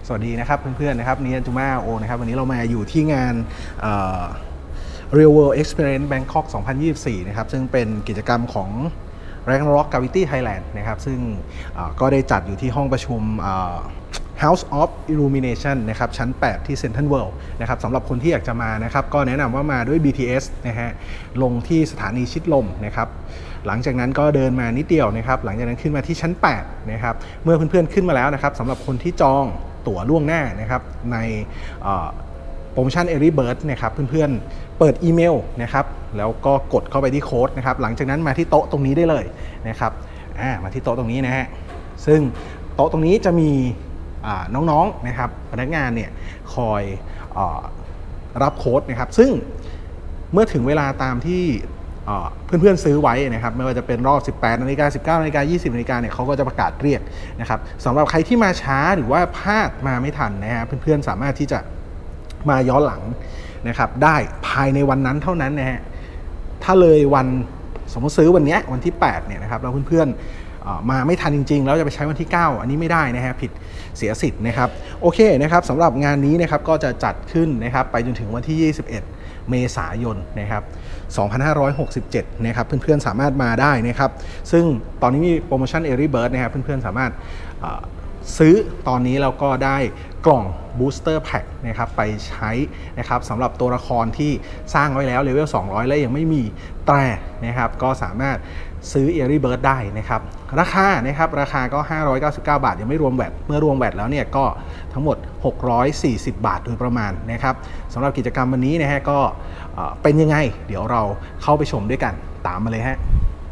สวัสดีนะครับเพื่อนๆนะครับนี่จูมาโอนะครับวันนี้เรามาอยู่ที่งาน Real World Experience Bangkok 2024 นะครับซึ่งเป็นกิจกรรมของ Ragnarok Gravity Thailand นะครับซึ่งก็ได้จัดอยู่ที่ห้องประชุมHouse of Illumination นะครับชั้น 8 ที่ Central World นะครับสำหรับคนที่อยากจะมานะครับก็แนะนำว่ามาด้วย BTS นะฮะลงที่สถานีชิดลมนะครับหลังจากนั้นก็เดินมานิดเดียวนะครับหลังจากนั้นขึ้นมาที่ชั้น 8 นะครับเมื่อเพื่อนๆขึ้นมาแล้วนะครับสำหรับคนที่จองตั๋วล่วงหน้านะครับในโปรโมชั่น Early Bird นะครับเพื่อนๆเปิดอีเมลนะครับแล้วก็กดเข้าไปที่โค้ดนะครับหลังจากนั้นมาที่โต๊ะตรงนี้ได้เลยนะครับมาที่โต๊ะตรงนี้นะฮะซึ่งโต๊ะตรงนี้จะมีน้องๆนะครับพนักงานเนี่ยคอยรับโค้ดนะครับซึ่งเมื่อถึงเวลาตามที่เพื่อนๆซื้อไว้นะครับไม่ว่าจะเป็นรอบ 18 นาฬิกา 19 นาฬิกา 20 นาฬิกาเนี่ยเขาก็จะประกาศเรียกนะครับสำหรับใครที่มาช้าหรือว่าพลาดมาไม่ทันนะฮะเพื่อนๆสามารถที่จะมาย้อนหลังนะครับได้ภายในวันนั้นเท่านั้นนะฮะถ้าเลยวันสมมติซื้อวันนี้วันที่8เนี่ยนะครับแล้วเพื่อนๆมาไม่ทันจริงๆแล้วจะไปใช้วันที่9อันนี้ไม่ได้นะฮะผิดเสียสิทธิ์นะครับโอเคนะครับสำหรับงานนี้นะครับก็จะจัดขึ้นนะครับไปจนถึงวันที่ 21 เมษายนนะครับ2567นะครับเพื่อนๆสามารถมาได้นะครับซึ่งตอนนี้มีโปรโมชั่น Early Bird นะครับเพื่อนๆสามารถซื้อตอนนี้แล้วก็ได้กล่อง Booster Pack นะครับไปใช้นะครับสำหรับตัวละครที่สร้างไว้แล้วเลเวล 200 และยังไม่มีแต่นะครับก็สามารถซื้อ Early Bird ได้นะครับราคาก็599 บาทยังไม่รวมแวตเมื่อรวมแวตแล้วเนี่ยก็ทั้งหมด640 บาทโดยประมาณนะครับสำหรับกิจกรรมวันนี้นะฮะก็เป็นยังไงเดี๋ยวเราเข้าไปชมด้วยกันตามมาเลยฮะ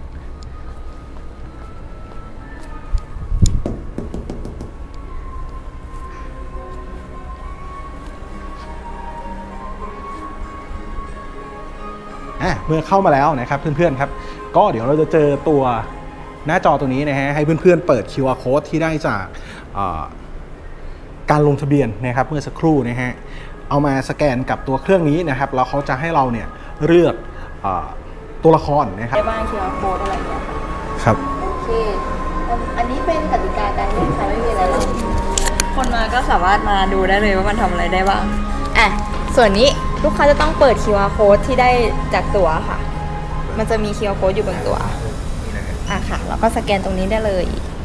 เมื่อเข้ามาแล้วนะครับเพื่อนๆครับก็เดี๋ยวเราจะเจอตัวหน้าจอตัวนี้นะฮะให้เพื่อนๆเปิด QR Code ที่ได้จากการลงทะเบียนนะครับเมื่อสักครู่นะฮะเอามาสแกนกับตัวเครื่องนี้นะครับแล้วเขาจะให้เราเนี่ยเลือกตัวละครนะครับได้บ้าง QR Code อะไรเงี้ยครับโอเคอันนี้เป็นกติกาการเล่นค่ะไม่มีอะไรหรอกคนมาก็สามารถมาดูได้เลยว่ามันทำอะไรได้บ้างส่วนนี้ลูกค้าจะต้องเปิด QR Code ที่ได้จากตั๋วค่ะมันจะมี QR Code อยู่บนตั๋วค่ะแล้วก็สแกนตรงนี้ได้เลย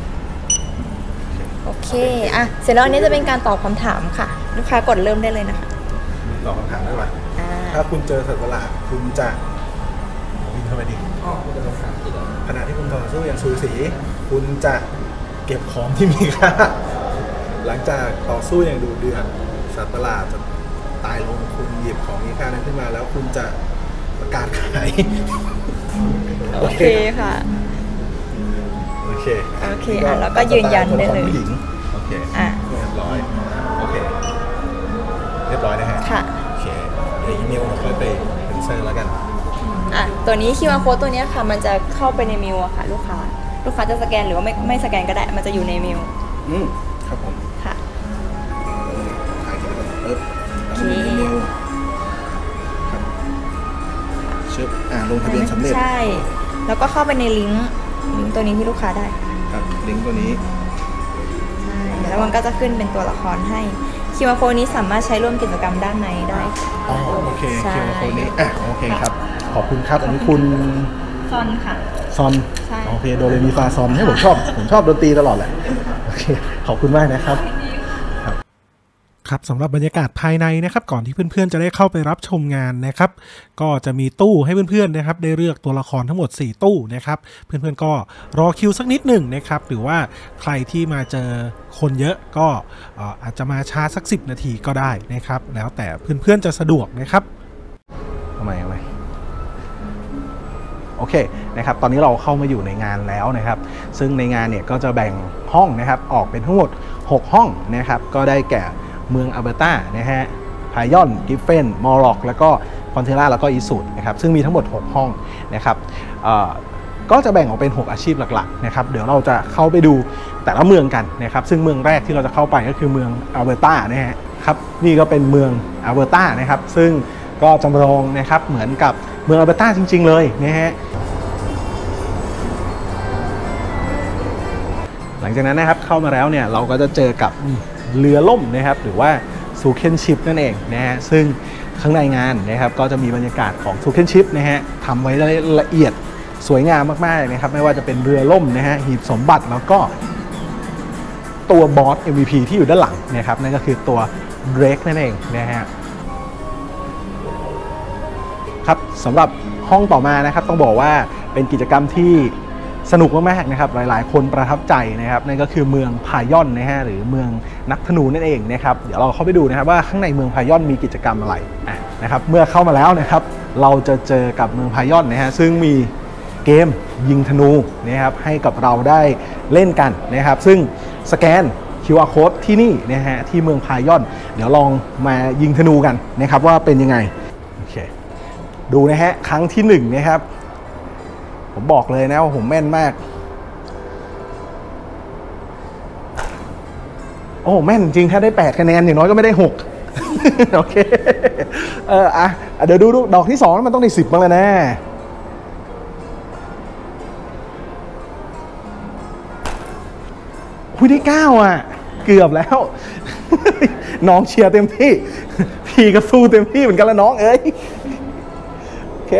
โอเคเสร็จแล้วอันนี้จะเป็นการตอบคำถามค่ะลูกค้ากดเริ่มได้เลยนะคะตอบคำถามได้ไหมถ้าคุณเจอสัตว์ประหลาดคุณจะวิ่งเข้าไปดิขณะที่คุณต่อสู้อย่างสูสีคุณจะเก็บของที่มีค่าหลังจากต่อสู้อย่างดุเดือดสัตว์ประหลาดจะตายลงคุณหยิบของมีค่านั้นขึ้นมาแล้วคุณจะประกาศขายโอเคค่ะโอเคแล้วก็ยืนยันได้เลยโอเคเรียบร้อยโอเคเรียบร้อยนะฮะค่ะโอเคเดี๋ยวอีเมลเราค่อยไปเซ็นเซอร์แล้วกันตัวนี้ QR Code ตัวนี้ค่ะมันจะเข้าไปในเมลค่ะลูกค้าจะสแกนหรือว่าไม่สแกนก็ได้มันจะอยู่ในเมลครับผมค่ะถ่ายที่มันปึ๊บแล้วมีเมลครับชึบลงทะเบียนสำเร็จใช่แล้วก็เข้าไปในลิงก์ตัวนี้ที่ลูกค้าได้ครับลิงก์ตัวนี้ใช่แล้วมันก็จะขึ้นเป็นตัวละครให้ QR Code นี้สามารถใช้ร่วมกิจกรรมด้านในได้โอเค QR Code นี้โอเคครับขอบคุณครับอันนี้คุณซอนค่ะซอนโอเคโดเรมีฟาซอนให้ผมชอบดนตรีตลอดแหละโอเคขอบคุณมากนะครับครับสำหรับบรรยากาศภายในนะครับก่อนที่เพื่อนๆจะได้เข้าไปรับชมงานนะครับก็จะมีตู้ให้เพื่อนๆนะครับได้เลือกตัวละครทั้งหมด4ตู้นะครับเพื่อนๆก็รอคิวสักนิดหนึ่งนะครับหรือว่าใครที่มาเจอคนเยอะก็อาจจะมาช้าสัก10 นาทีก็ได้นะครับแล้วแต่เพื่อนๆจะสะดวกนะครับทำไมโอเคนะครับตอนนี้เราเข้ามาอยู่ในงานแล้วนะครับซึ่งในงานเนี่ยก็จะแบ่งห้องนะครับออกเป็นทั้งหมด6ห้องนะครับก็ได้แก่เมืองอัลเบอร์ตานะฮะพายอนกิฟเฟนมอร์ล็อกแล้วก็คอนเทล่าแล้วก็อีสูดนะครับซึ่งมีทั้งหมด6ห้องนะครับก็จะแบ่งออกเป็น6อาชีพหลักๆนะครับเดี๋ยวเราจะเข้าไปดูแต่ละเมืองกันนะครับซึ่งเมืองแรกที่เราจะเข้าไปก็คือเมืองอัลเบอร์ตานะฮะครับนี่ก็เป็นเมืองอัลเบอร์ตานะครับซึ่งก็จำลองนะครับเหมือนกับเมืองอัลเบอร์ตาจริงๆเลยนะฮะหลังจากนั้นนะครับเข้ามาแล้วเนี่ยเราก็จะเจอกับเรือล่มนะครับหรือว่าซูเคนชิพนั่นเองนะฮะซึ่งข้างในงานนะครับก็จะมีบรรยากาศของซูเคนชิพนะฮะทำไว้ละเอียดสวยงามมากๆนะครับไม่ว่าจะเป็นเรือล่มนะฮะหีบสมบัติแล้วก็ตัวบอส MVP ที่อยู่ด้านหลังนะครับนั่นก็คือตัว Drake นั่นเองนะฮะครับสำหรับห้องต่อมานะครับต้องบอกว่าเป็นกิจกรรมที่สนุกมากๆนะครับหลายๆคนประทับใจนะครับนั่นก็คือเมืองพายอนนะฮะหรือเมืองนักธนูนั่นเองนะครับเดี๋ยวเราเข้าไปดูนะครับว่าข้างในเมืองพายอนมีกิจกรรมอะไรนะครับเมื่อเข้ามาแล้วนะครับเราจะเจอกับเมืองพายอนนะฮะซึ่งมีเกมยิงธนูนะครับให้กับเราได้เล่นกันนะครับซึ่งสแกน QR Code ที่นี่นะฮะที่เมืองพายอนเดี๋ยวลองมายิงธนูกันนะครับว่าเป็นยังไงโอเคดูนะฮะครั้งที่1นะครับผมบอกเลยนะว่าผมแม่นมากโอ้แม่นจริงถ้าได้8คะแนนอย่างน้อยก็ไม่ได้6 โอเคเดี๋ยวดูดอกที่2มันต้องได้10บ้างแล้วนะคุยได้9อ่ะเกือบแล้ว น้องเชียร์เต็มที่พี่ก็สู้เต็มที่เหมือนกันแล้วน้องเอ้ยโอเค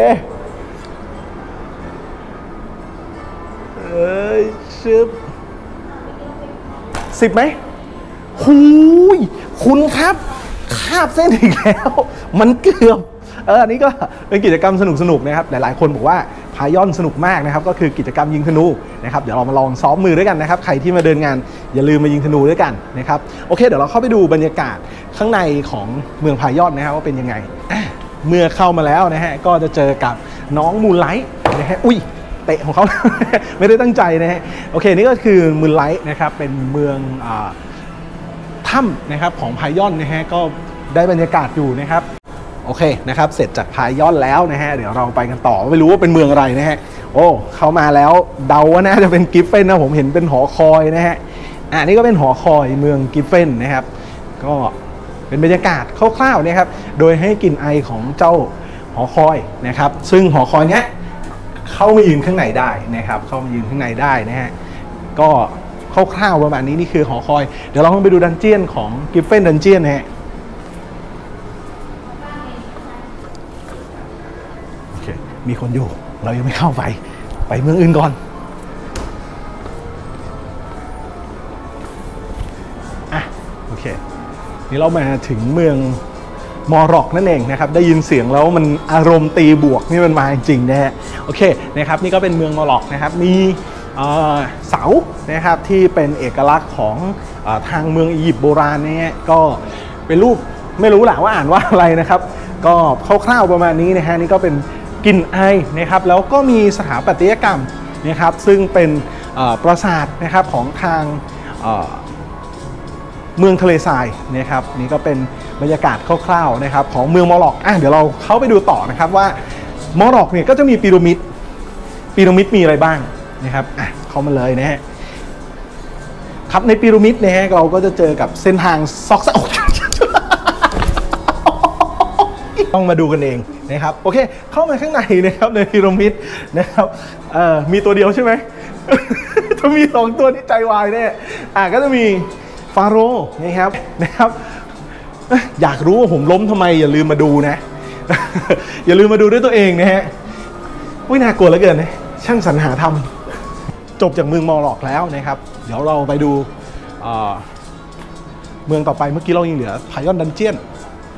ชึบ10ไหมหูยคุณครับคาบเส้นอีกแล้วมันเกือบอันนี้ก็เป็นกิจกรรมสนุกๆนะครับหลายๆคนบอกว่าพายอนสนุกมากนะครับก็คือกิจกรรมยิงธนูนะครับเดี๋ยวเรามาลองซ้อมมือด้วยกันนะครับใครที่มาเดินงานอย่าลืมมายิงธนูด้วยกันนะครับโอเคเดี๋ยวเราเข้าไปดูบรรยากาศข้างในของเมืองพายอนนะครับว่าเป็นยังไงเมื่อเข้ามาแล้วนะฮะก็จะเจอกับน้องมูนไลท์นะฮะอุ้ยเตะของเขา ไม่ได้ตั้งใจนะฮะโอเคนี่ก็คือมูนไลท์นะครับเป็นเมืองถ้ำนะครับของพายอนนะฮะก็ได้บรรยากาศอยู่นะครับโอเคนะครับเสร็จจากพายอนแล้วนะฮะเดี๋ยวเราไปกันต่อไม่รู้ว่าเป็นเมืองอะไรนะฮะโอ้เข้ามาแล้วเดาว่าน่าจะเป็นกิฟเฟนนะผมเห็นเป็นหอคอยนะฮะนี่ก็เป็นหอคอยเมืองกิฟเฟนนะครับก็เป็นบรรยากาศคร่าวๆนะครับโดยให้กลิ่นไอของเจ้าหอคอยนะครับซึ่งหอคอยเนี้ยเข้ามายืนข้างในได้นะครับเข้ามายืนข้างในได้นะฮะก็คร่าวๆประมาณนี้นี่คือหอคอยเดี๋ยวเราไปดูดันเจียนของกิฟเฟนดันเจียนนะฮะโอเคมีคนอยู่เรายังไม่เข้าไปเมืองอื่นก่อนโอเคนี่เรามาถึงเมืองมอร็อกนั่นเองนะครับได้ยินเสียงแล้วมันอารมณ์ตีบวกนี่มันมาจริงนะฮะโอเคนะครับนี่ก็เป็นเมืองมอร็อกนะครับมีเสานะครับที่เป็นเอกลักษณ์ของทางเมืองอียิปต์โบราณเนี่ยก็เป็นรูปไม่รู้แหละว่าอ่านว่าอะไรนะครับก็คร่าวๆประมาณนี้นะฮะนี่ก็เป็นกลิ่นไอนะครับแล้วก็มีสถาปัตยกรรมนะครับซึ่งเป็นปราสาทนะครับของทางเมืองทะเลทรายนะครับนี่ก็เป็นบรรยากาศคร่าวๆนะครับของเมืองมอร็อกเดี๋ยวเราเข้าไปดูต่อนะครับว่ามอร็อกเนี่ยก็จะมีพีระมิดมีอะไรบ้างนะครับเข้ามาเลยนะฮะครับในพีระมิดนะฮะเราก็จะเจอกับเส้นทางซอกแซกต้องมาดูกันเองนะครับโอเคเข้ามาข้างในนะครับในพีระมิดนะครับมีตัวเดียวใช่ไหม ถ้ามี2ตัวนี่ใจวายแน่ก็จะมีฟาโรห์นะครับอยากรู้ว่าผมล้มทำไมอย่าลืมมาดูนะ อย่าลืมมาดูด้วยตัวเองนะฮะไม่น่ากลัวเหลือเกินนะช่างสรรหาทำจบจากเมืองมอร็อกแล้วนะครับเดี๋ยวเราไปดูเมืองต่อไปเมื่อกี้เรายังเหลือพายอนดันเจียน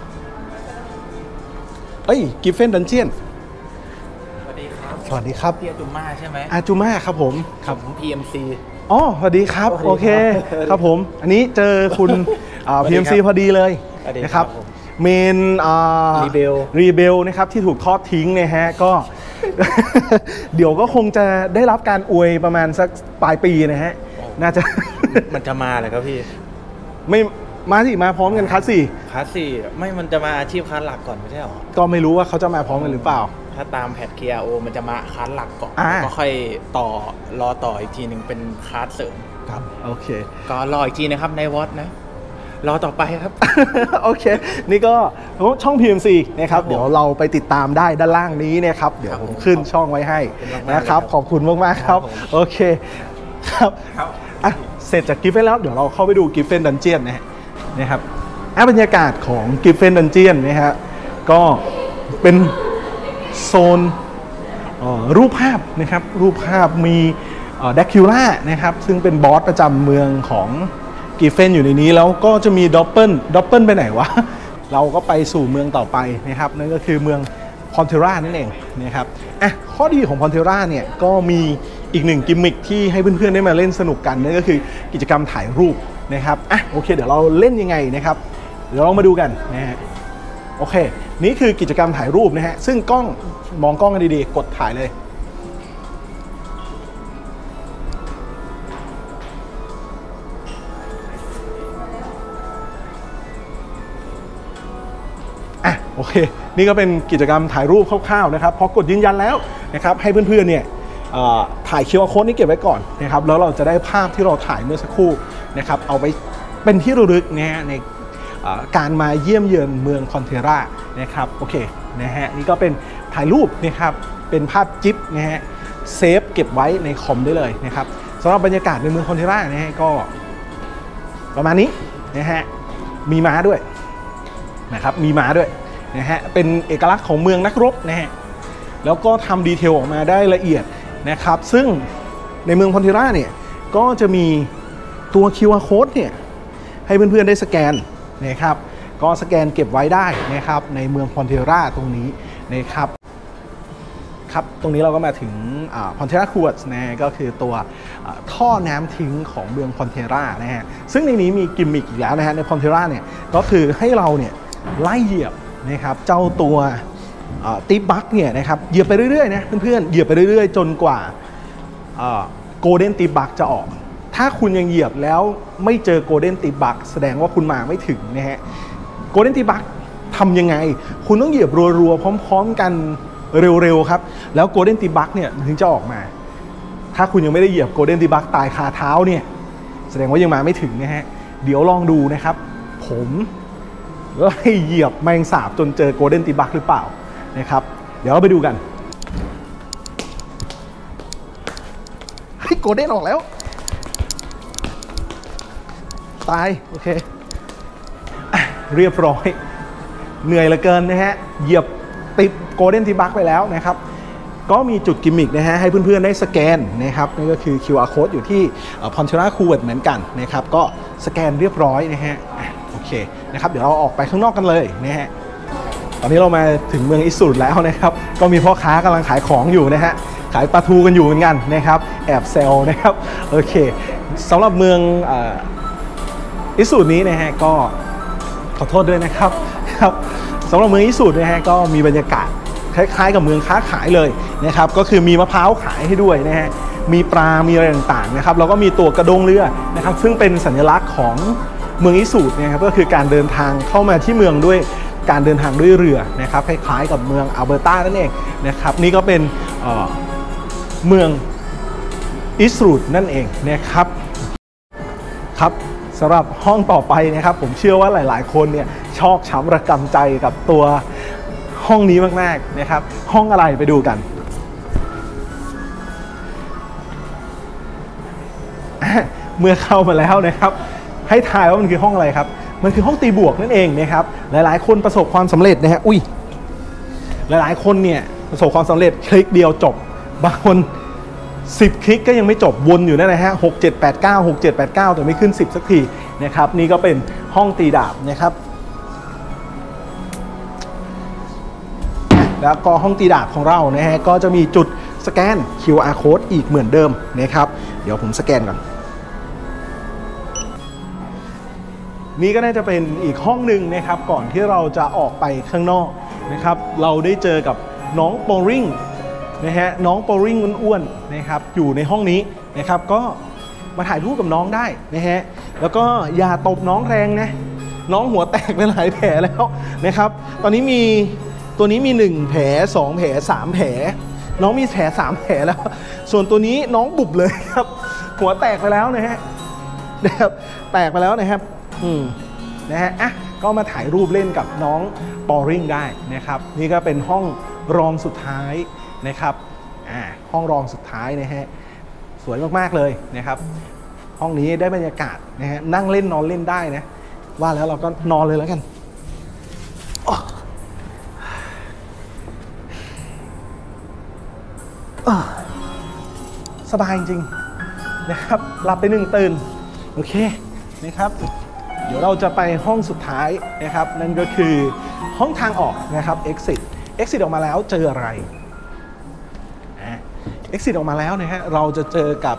กิฟเฟนดันเจียนสวัสดีครับสวัสดีครับพี่อาจูม่าใช่ไหมอาจูม่าครับผมครับผม PMC สวัสดีครับโอเคครับผมอันนี้เจอคุณPMC พอดีเลยนะครับเมนรีเบลนะครับที่ถูกทอดทิ้งนะฮะก็ เดี๋ยวก็คงจะได้รับการอวยประมาณสักปลายปีนะฮะน่าจะมันจะมาเลยครับพี่ไม่มาสิมาพร้อมกันคัสสี่ไม่มันจะมาอาชีพคัสหลักก่อนไม่ใช่หรอก็ไม่รู้ว่าเขาจะมาพร้อมกันหรือเปล่าถ้าตามแพท KRO มันจะมาคัสหลักก่อนก็ค่อยรอต่ออีกทีหนึ่งเป็นคัสเสริมครับโอเคก็รออีกทีนะครับในวอตนะรอต่อไปครับโอเคนี่ก็ช่อง PMC นะครับเดี๋ยวเราไปติดตามได้ด้านล่างนี้นะครับเดี๋ยวผมขึ้นช่องไว้ให้นะครับขอบคุณมากๆครับโอเคครับเสร็จจากกิฟเฟนแล้วเดี๋ยวเราเข้าไปดูกิฟเฟนดันเจียนนะฮะนะครับบรรยากาศของ Griffin Dungeon นะฮะก็เป็นโซนรูปภาพนะครับรูปภาพมีแดคิวล่านะครับซึ่งเป็นบอสประจำเมืองของกิฟเฟนอยู่ในนี้แล้วก็จะมีดอปเปิลไปไหนวะเราก็ไปสู่เมืองต่อไปนะครับนั่นก็คือเมืองพอนเทรานั่นเองนะครับข้อดีของพอนเทราเนี่ยก็มีอีกหนึ่งกิมมิคที่ให้เพื่อนๆได้มาเล่นสนุกกันนั่นก็คือกิจกรรมถ่ายรูปนะครับโอเคเดี๋ยวเราเล่นยังไงนะครับเดี๋ยวลองมาดูกันนะฮะโอเคนี่คือกิจกรรมถ่ายรูปนะฮะซึ่งกล้องมองกล้องกันดีๆกดถ่ายเลยโอเคนี่ก็เป็นกิจกรรมถ่ายรูปคร่าวๆนะครับพอกดยืนยันแล้วนะครับให้เพื่อนๆเนี่ยถ่าย QR Code นี้เก็บไว้ก่อนนะครับแล้วเราจะได้ภาพที่เราถ่ายเมื่อสักครู่นะครับเอาไปเป็นที่ระลึกนะฮะในการมาเยี่ยมเยือนเมืองคอนเทรานะครับโอเคนะฮะนี่ก็เป็นถ่ายรูปนะครับเป็นภาพจิ๊บนะฮะเซฟเก็บไว้ในคอมได้เลยนะครับสำหรับบรรยากาศในเมืองคอนเทรานะฮะก็ประมาณนี้นะฮะมีม้าด้วยนะครับมีม้าด้วยนะฮะเป็นเอกลักษณ์ของเมืองนักรบนะฮะแล้วก็ทำดีเทลออกมาได้ละเอียดนะครับซึ่งในเมืองพอนเทราเนี่ยก็จะมีตัว QR Code เนี่ยให้เพื่อนๆได้สแกนนะครับก็สแกนเก็บไว้ได้นะครับในเมืองพอนเทราตรงนี้นะครับครับตรงนี้เราก็มาถึงพอนเทราคูดนะก็คือตัวท่อน้ำทิ้งของเมืองพอนเทรานะฮะซึ่งในนี้มีกิมมิคอีกแล้วนะฮะในพอนเทราเนี่ยก็คือให้เราเนี่ยไล่เหยียบนะครับเจ้าตัวตีบักเนี่ยนะครับเหยียบไปเรื่อยๆนะเพื่อนๆเหยียบไปเรื่อยๆจนกว่าโกลเด้นตีบักจะออกถ้าคุณยังเหยียบแล้วไม่เจอโกลเด้นตีบักแสดงว่าคุณมาไม่ถึงนะฮะโกลเด้นตีบักทำยังไงคุณต้องเหยียบรัวๆพร้อมๆกันเร็วๆครับแล้วโกลเด้นตีบักเนี่ยถึงจะออกมาถ้าคุณยังไม่ได้เหยียบโกลเด้นตีบักตายคาเท้าเนี่ยแสดงว่ายังมาไม่ถึงนะฮะเดี๋ยวลองดูนะครับผมไล่เหยียบแมงสาบจนเจอโกลเด้นตีบักหรือเปล่านะครับเดี๋ยวเราไปดูกันให้โกลเด้นออกแล้วตายโอเคเรียบร้อยเหนื่อยเหลือเกินนะฮะเหยียบติดโกลเด้นตีบักไปแล้วนะครับก็มีจุดกิมมิคนะฮะให้เพื่อนๆได้สแกนนะครับนั่นก็คือ QR Code อยู่ที่พอนเทราคูดเหมือนกันนะครับก็สแกนเรียบร้อยนะฮะโอเคนะครับเดี๋ยวเราออกไปข้างนอกกันเลยนะฮะตอนนี้เรามาถึงเมืองอิสุดแล้วนะครับก็มีพ่อค้ากำลังขายของอยู่นะฮะขายปลาทูกันอยู่เหมือนกันนะครับแอบเซลนะครับโอเคสำหรับเมืองอิสุดนี้นะฮะก็ขอโทษด้วยนะครับสำหรับเมืองอิสุดนะฮะก็มีบรรยากาศคล้ายๆกับเมืองค้าขายเลยนะครับก็คือมีมะพร้าวขายให้ด้วยนะฮะมีปลามีอะไรต่างๆนะครับแล้วก็มีตัวกระดงเรือนะครับซึ่งเป็นสัญลักษณ์ของเมืองอิสุดนะครับก็คือการเดินทางเข้ามาที่เมืองด้วยการเดินทางด้วยเรือนะครับคล้ายๆกับเมืองอัลเบอร์ตานั่นเองนะครับนี่ก็เป็นเมืองอิสุดนั่นเองนะครับครับสำหรับห้องต่อไปนะครับผมเชื่อว่าหลายๆคนเนี่ยชอกช้ำระกำใจกับตัวห้องนี้มากๆนะครับห้องอะไรไปดูกันเมื่อเข้ามาแล้วนะครับให้ทายว่ามันคือห้องอะไรครับมันคือห้องตีบวกนั่นเองนะครับหลายๆคนประสบความสำเร็จนะฮะหลายๆคนเนี่ยประสบความสำเร็จคลิกเดียวจบบางคน10คลิกก็ยังไม่จบวนอยู่นั่นแหละฮะ6 7 8 9 6 7 8 9แต่ไม่ขึ้น10สักทีนะครับนี่ก็เป็นห้องตีดาบนะครับแล้วก็ห้องตีดาบของเรานะฮะก็จะมีจุดสแกน QR Code อีกเหมือนเดิมนะครับเดี๋ยวผมสแกนก่อนนี่ก็น่าจะเป็นอีกห้องหนึ่งนะครับก่อนที่เราจะออกไปข้างนอกนะครับเราได้เจอกับน้องโปริงนะฮะน้องโปริงอ้วนๆนะครับอยู่ในห้องนี้นะครับก็มาถ่ายรูปกับน้องได้นะฮะแล้วก็อย่าตบน้องแรงนะน้องหัวแตกไปหลายแผลแล้วนะครับตอนนี้มีตัวนี้มี1แผล2แผล3แผลน้องมีแผล3แผลแล้วส่วนตัวนี้น้องบุบเลยครับหัวแตกไปแล้วนะฮะแตกไปแล้วนะครับนะฮะก็มาถ่ายรูปเล่นกับน้องปอริงได้นะครับนี่ก็เป็นห้องรองสุดท้ายนะครับห้องรองสุดท้ายนะฮะสวยมากๆเลยนะครับห้องนี้ได้บรรยากาศนะฮะนั่งเล่นนอนเล่นได้นะว่าแล้วเราก็นอนเลยแล้วกันสบายจริงๆนะครับหลับไป1ตื่นโอเคนะครับเดี๋ยวเราจะไปห้องสุดท้ายนะครับนั่นก็คือห้องทางออกนะครับ exit ออกมาแล้วเจออะไรexit ออกมาแล้วนะฮะเราจะเจอกับ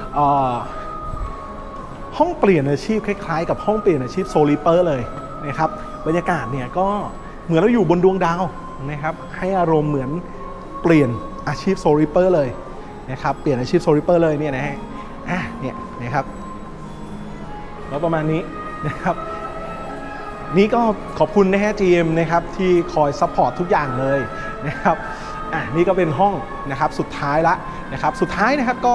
ห้องเปลี่ยนอาชีพคล้ายๆกับห้องเปลี่ยนอาชีพโซลิเปอร์เลยนะครับบรรยากาศเนี่ยก็เหมือนเราอยู่บนดวงดาวนะครับให้อารมณ์เหมือนเปลี่ยนอาชีพโซลิเปอร์เลยนะครับเปลี่ยนอาชีพโซลิเปอร์เลยเนี่ยนะฮะเนี่ยนะครับแล้วประมาณนี้นะครับนี่ก็ขอบคุณนะฮะ GM นะครับที่คอยซัพพอร์ตทุกอย่างเลยนะครับนี่ก็เป็นห้องนะครับสุดท้ายละนะครับสุดท้ายนะครับก็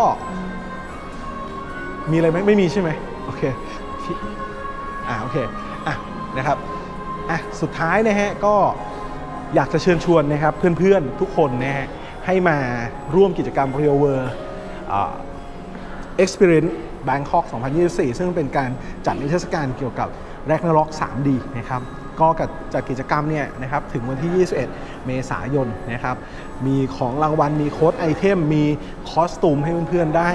มีอะไรไหมไม่มีใช่ไหมโอเคโอเคนะครับสุดท้ายนะฮะก็อยากจะเชิญชวนนะครับเพื่อนๆทุกคนนะฮะให้มาร่วมกิจกรรม Real World Experience Bangkok 2024 ซึ่งเป็นการจัดนิทรรศการเกี่ยวกับ Ragnarok 3D นะครับก็จัดกิจกรรมเนี่ยนะครับถึงวันที่ 21 เมษายนนะครับมีของรางวัลมีโค้ดไอเทมมีคอสตูมให้เพื่อนๆได้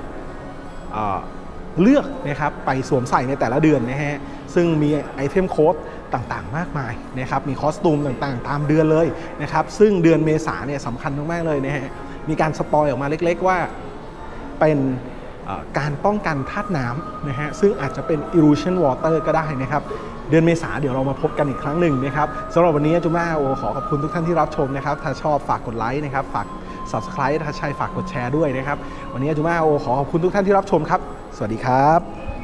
เลือกนะครับไปสวมใส่ในแต่ละเดือนนะฮะซึ่งมีไอเทมโค้ดต่างๆมากมายนะครับมีคอสตูมต่างๆตามเดือนเลยนะครับซึ่งเดือนเมษาเนี่ยสำคัญมากๆเลยนะฮะมีการสปอยออกมาเล็กๆว่าเป็นการป้องกันธาตุน้ำนะฮะซึ่งอาจจะเป็น Illusion Water ก็ได้นะครับเดือนเมษาเดี๋ยวเรามาพบกันอีกครั้งหนึ่งนะครับสำหรับวันนี้จุม่าขอขอบคุณทุกท่านที่รับชมนะครับถ้าชอบฝากกดไลค์นะครับฝาก Subscribe ถ้าใช่ฝากกดแชร์ด้วยนะครับวันนี้จุม่าขอขอบคุณทุกท่านที่รับชมครับสวัสดีครับ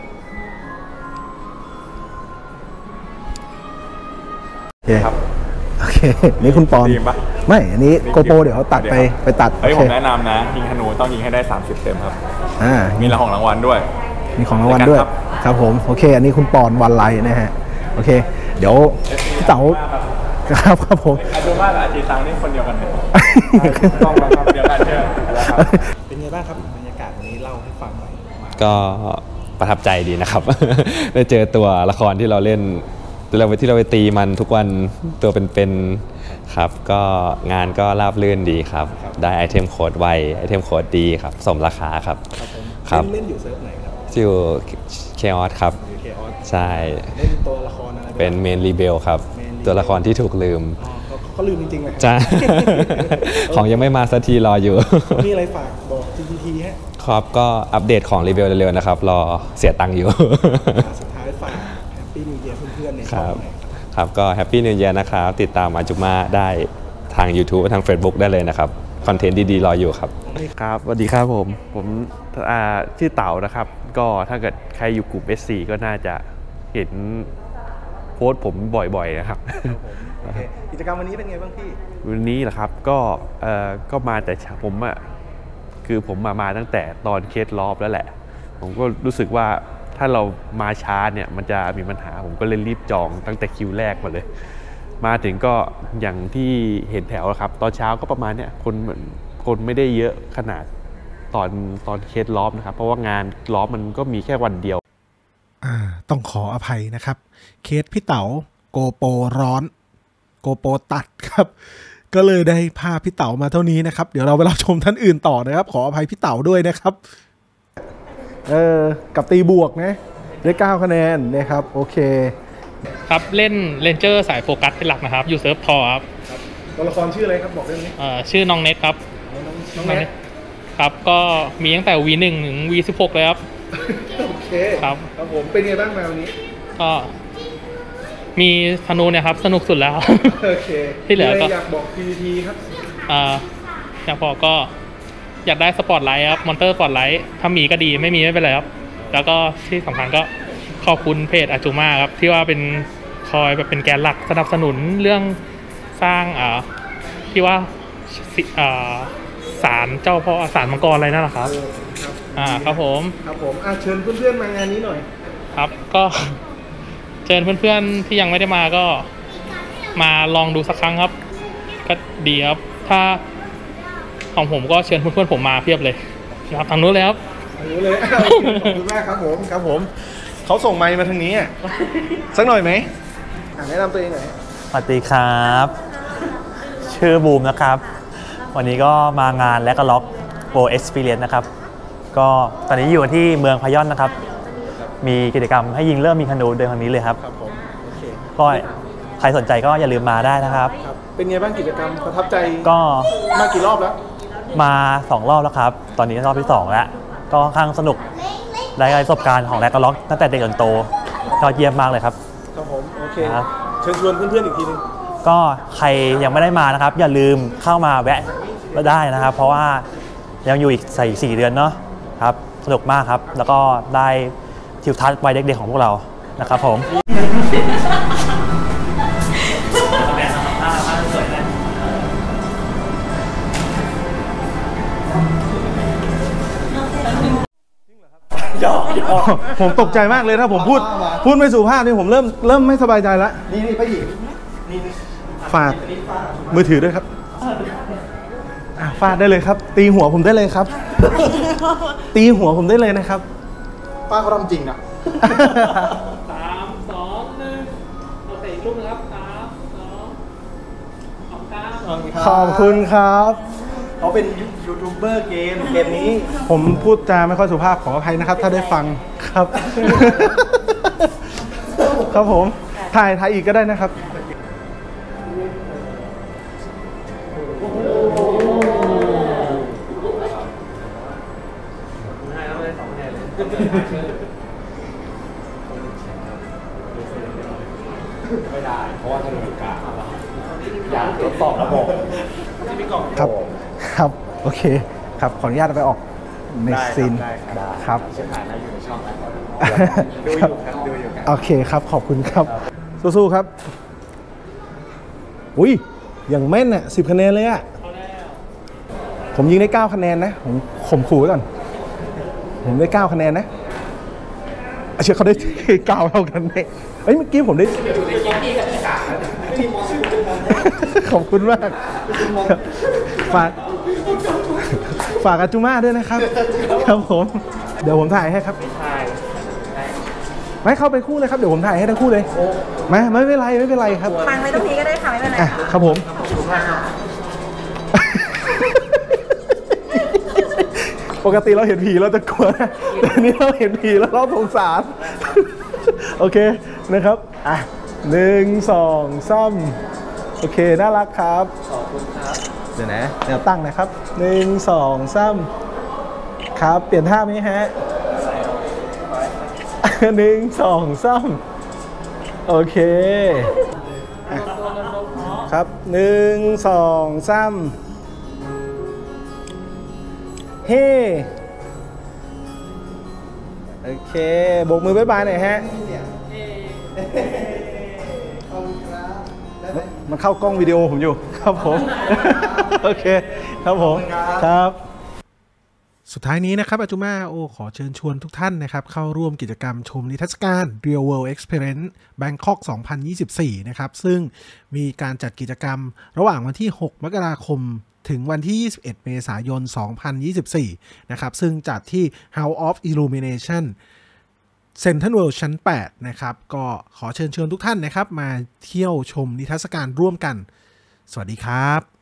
โอเคครับโอเคนี่คุณปอนไม่อันนี้โกโปรเดี๋ยวเขาตัดไปตัดผมแนะนำนะยิงธนูต้องยิงให้ได้30เต็มครับมีของรางวัลด้วยมีของรางวัลด้วยครับผมโอเคอันนี้คุณปอนวันไลน์นะฮะโอเคเดี๋ยวพี่เต๋าครับผมอาจูมากับอาจีซังนี่คนเดียวกันเลยต้องครับเดียวกันใช่ไหมเป็นไงบ้างครับบรรยากาศวันนี้เล่าให้ฟังหน่อยก็ประทับใจดีนะครับได้เจอตัวละครที่เราเล่นที่เราไปตีมันทุกวันตัวเป็นครับก็งานก็ราบรื่นดีครับได้ไอเทมโค้ดไวไอเทมโค้ดดีครับสมราคาครับครับเล่นอยู่เซิร์ฟไหนครับอยู่เคออสครับใช่เล่นตัวละครอะไรเป็นเมนรีเบลครับตัวละครที่ถูกลืมเขาลืมจริงๆเลยใช่ของยังไม่มาสักทีรออยู่มีอะไรฝากบอก GPT ฮะครับก็อัปเดตของรีเบลเร็วๆนะครับรอเสียตังค์อยู่สุดท้ายฝากแฮปปี้นิวเยียร์เพื่อนๆในช่องไหนครับก็แฮปปี้นิวเยียร์นะครับติดตามอาจุมาได้ทาง YouTube ทาง Facebook ได้เลยนะครับคอนเทนต์ดีๆรออยู่ครับครับสวัสดีครับผมชื่อเต๋านะครับก็ถ้าเกิดใครอยู่กลุ่ม S4 ก็น่าจะเห็นโพสต์ผมบ่อยๆนะครับกิจกรรมวันนี้เป็นไงบ้างพี่วันนี้เหรอครับก็มาแต่ผมคือผมมาตั้งแต่ตอนเคสรอบแล้วแหละผมก็รู้สึกว่าถ้าเรามาช้าเนี่ยมันจะมีปัญหาผมก็เลยรีบจองตั้งแต่คิวแรกมาเลยมาถึงก็อย่างที่เห็นแถวครับตอนเช้าก็ประมาณเนี้ยคนไม่ได้เยอะขนาดตอนเคสรอบนะครับเพราะว่างานรอบมันก็มีแค่วันเดียวต้องขออภัยนะครับเคสพี่เต๋าโกโปรร้อนโกโปรตัดครับก็เลยได้พาพี่เต๋ามาเท่านี้นะครับเดี๋ยวเราไปรับชมท่านอื่นต่อนะครับขออภัยพี่เต๋าด้วยนะครับกับตีบวกนะได้9คะแนนนะครับโอเคครับเล่นเรนเจอร์สายโฟกัสเป็นหลักนะครับอยู่เซิร์ฟทอครับตัวละครชื่ออะไรครับบอกได้ไหมชื่อน้องเน็ตครับน้องเน็ตครับก็มีตั้งแต่ V1 ถึง V16 เลยครับโอเคครับผมเป็นไงบ้างมาวันนี้ก็มีธนูเนี่ยครับสนุกสุดแล้วโอเคที่เหลือก็อยากบอก PVP ครับอยากบอกก็อยากได้สปอตไลท์ครับมอนเตอร์สปอตไลท์ถ้ามีก็ดีไม่มีไม่เป็นไรครับแล้วก็ที่สำคัญก็ขอบคุณเพจอาจูมาครับที่ว่าเป็นคอยแบบเป็นแกนหลักสนับสนุนเรื่องสร้างที่ว่าศาลเจ้าพ่อศาลมังกรอะไรนั่นแหละครับครับผมเชิญเพื่อนๆมางานนี้หน่อยครับก็เชิญเพื่อนๆที่ยังไม่ได้มาก็มาลองดูสักครั้งครับก็ดีครับถ้าของผมก็เชิญเพื่อนๆผมมาเพียบเลยครับทางนู้นเลยครับทางนู้นเลยขอบคุณมากครับผมเขาส่งไมค์มาทางนี้อ่ะ สักหน่อยไหมแนะนำตัวเองหน่อยสวัสดีครับ ชื่อบูมนะครับ วันนี้ก็มางานและก็ล็อกโปรเอ็กซ์เพรียนนะครับ ก็ตอนนี้อยู่ที่เมืองพายอนนะครับ มีกิจกรรมให้ยิงเริ่มมีคานูเดินทางนี้เลยครับครับผมโอเคก็ใครสนใจก็อย่าลืมมาได้นะครับครับเป็นไงบ้างกิจกรรมประทับใจก็มากี่รอบแล้วมา2รอบแล้วครับ ตอนนี้รอบที่2แล้วก็ค่อนข้างสนุกได้ประสบการณ์ของแลกก็ล็อกตั้งแต่เด็กจนโตก็เยี่ยมมากเลยครับครับผมโอเคครับเชิญชวนเพื่อนๆอีกทีนึงก็ใครยังไม่ได้มานะครับ อย่าลืมเข้ามาแวะได้นะครับ เพราะว่ายังอยู่อีก4 เดือนเนาะครับสนุกมากครับ แล้วก็ได้ทิวทัศน์วัยเด็กๆของพวกเรานะครับผมผมตกใจมากเลยถ้าผมพูดไม่สุภาพนี่ผมเริ่มไม่สบายใจแล้วนี่ป้าหญิงนี่ฝากมือถือด้วยครับฟาดได้เลยครับ ตีหัวผมได้เลยครับ ตีหัวผมได้เลยนะครับป้าเขาทำจริงนะ 3 2 1เอาเตะลูกนะครับ3 2 ขอบคุณครับเขาเป็นยูทูบเบอร์เกมนี้ ผมพูดจาไม่ค่อยสุภาพขออภัยนะครับ ถ้าได้ฟังครับ ครับผมถ่ายอีกก็ได้นะครับไม่ได้เพราะว่าถ้าดูกลางอยากทดสอบระบบครับโอเคครับขออนุญาตไปออกในซีนครับเชื่อผ่านนะอยู่ในช่องแล้วดูอยู่ครับดูอยู่ครับโอเคครับขอบคุณครับสู้ๆครับอุ้ยอย่างแม่นอ่ะ10 คะแนนเลยอ่ะผมยิงได้9 คะแนนนะผมขู่ไว้ก่อนผมได้9 คะแนนนะเชื่อเขาได้9 เท่ากันเนี่ยเอ้ยเมื่อกี้ผมได้ขอบคุณมากฝากอาจูม่าด้วยนะครับครับผมเดี๋ยวผมถ่ายให้ครับไม่เข้าไปคู่เลยครับเดี๋ยวผมถ่ายให้ทั้งคู่เลยไม่เป็นไรครับฟังไว้ตรงนี้ก็ได้ค่ะไม่เป็นไรค่ะครับผมปกติเราเห็นผีเราจะกลัวนะแต่นี้เราเห็นผีแล้วเราสงสารโอเคนะครับ1 2 3โอเคน่ารักครับขอบคุณครับเดี๋ยวนะแนวตั้งนะครับ1 2 3ครับเปลี่ยนท่าไหมฮะ1 2 3โอเคครับ1 2 3เฮ้โอเคโบกมือบ๊ายบายหน่อยฮะมันเข้ากล้องวิดีโอผมอยู่ครับผมโอเคครับผมครับสุดท้ายนี้นะครับอาจูมาขอเชิญชวนทุกท่านนะครับเข้าร่วมกิจกรรมชมนิทรรศการ Real World Experience Bangkok 2024 นะครับซึ่งมีการจัดกิจกรรมระหว่างวันที่6 มกราคมถึงวันที่21 เมษายน 2024 นะครับซึ่งจัดที่ House of Illumination Central World ชั้น 8 นะครับก็ขอเชิญชวนทุกท่านนะครับมาเที่ยวชมนิทรรศการร่วมกันสวัสดีครับ